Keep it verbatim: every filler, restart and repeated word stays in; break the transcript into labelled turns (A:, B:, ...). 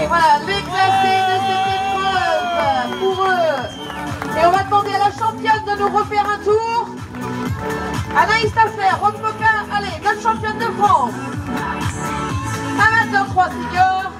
A: Et voilà, les classés de cette épreuve pour eux. Et on va demander à la championne de nous refaire un tour. Anaïs Taffer, Rock Moka, allez, notre championne de France. Un vingt-trois senior.